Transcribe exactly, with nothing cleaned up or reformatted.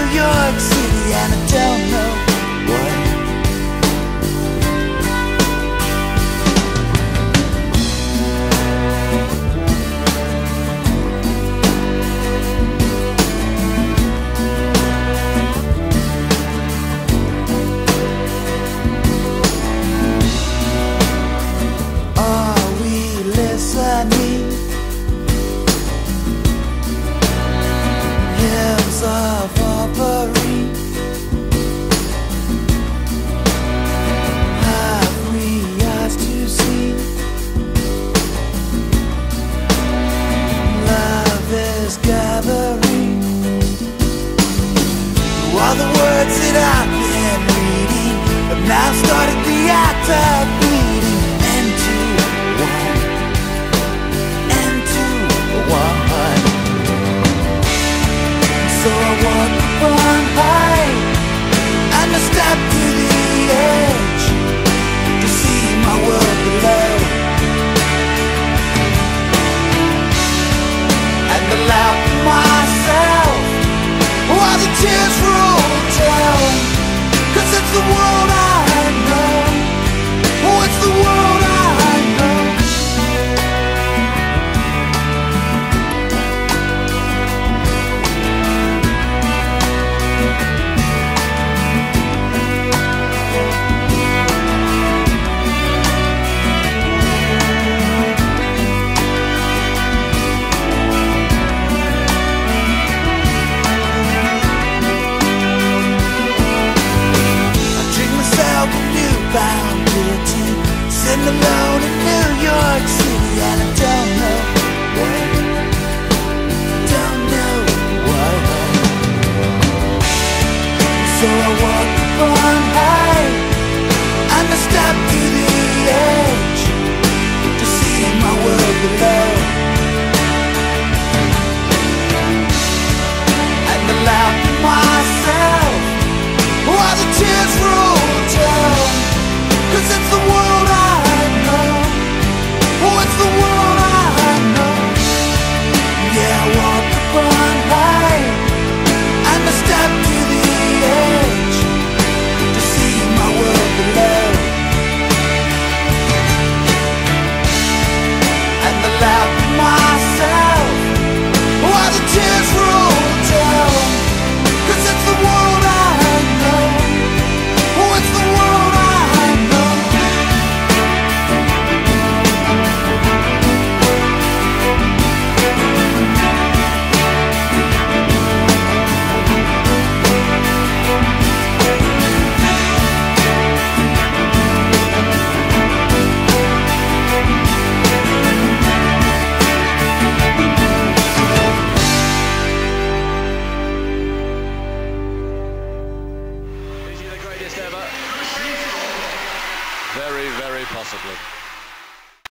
York City, and I don't know why. Are we listening? Hymns of offering. Have we eyes to see? Love is gathering. All the words that I've been reading have now started the act of bleeding into one, into one. So I walk upon high and I step to the edge to see my world below, and allow myself while the tears roll down. 'Cause it's the world I know. Oh, it's the world I know. Found guilty, sitting alone in New York City, and I don't know why, don't know why. So I walk upon high and I step to the edge to see my world below, and allow myself while the tears roll down. 'Cause it's the world I know. Oh, it's the world I know. Yeah, I walk upon high and I step to the edge to see my world below, and allow myself while the tears roll down. 'Cause it's the world I know. Oh, it's the world I know. Is he the greatest ever? Very, very possibly.